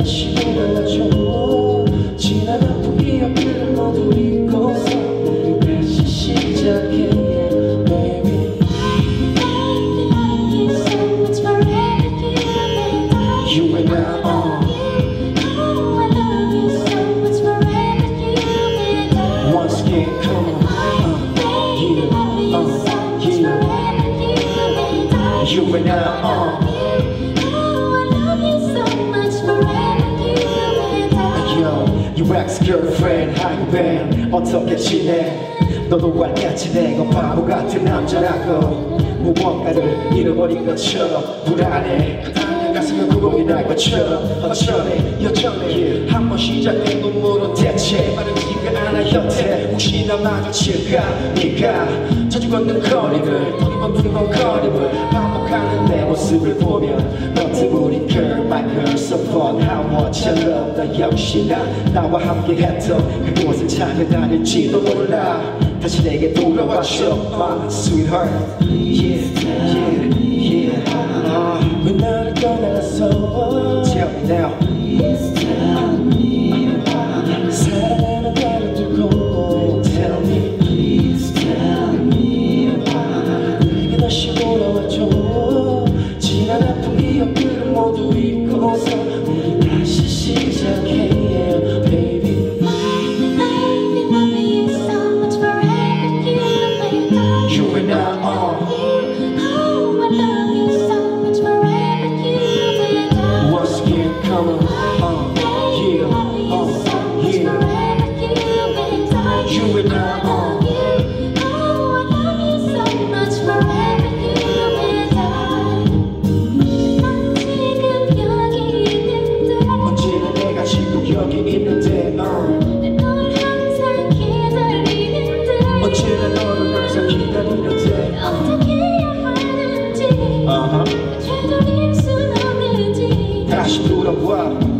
다시 돌아와줘. 지난 아픈 기억들을 모두 잊고서 우리 다시 시작해. Baby, you and I. Once again, come on. You and I. Your ex-girlfriend, how you been? 어떻게 지내? 너도 알겠지 내가 바보 같은 남자라고. 무언가를 잃어버린 것처럼 불안해. 가슴에 구멍이 날 것처럼 어쩌네 여전해. 한번 시작된 눈물은 대체 마르지가 않아 여태. 혹시나 마주칠까 네가 자주 걷는 거리를 두리번 거림을 반복하는 내 모습을 보면 너 때문인 girl my girl so fun. How much I love 너 역시나 나와 함께 했던 그곳을 찾아다닐지도 몰라. 다시 내게 돌아와줘 my sweetheart. Yeah, yeah, yeah. 왜 나를 떠나서 Tell me now. 사랑하는 나를 두고 Tell me. 내게 다시 돌아와줘. 지난 아픈 기억들을 모두 잊고서 우리 다시 시작해. Baby, you and I. Once again, come on. Yeah, yeah. You and I. 언제나 내가 지금 여기 있는데 널 항상 기다리는데 언제나 너를 항상 기다리는데 어떻게 해야 하는지 되돌릴 순 없는지 다시 돌아와.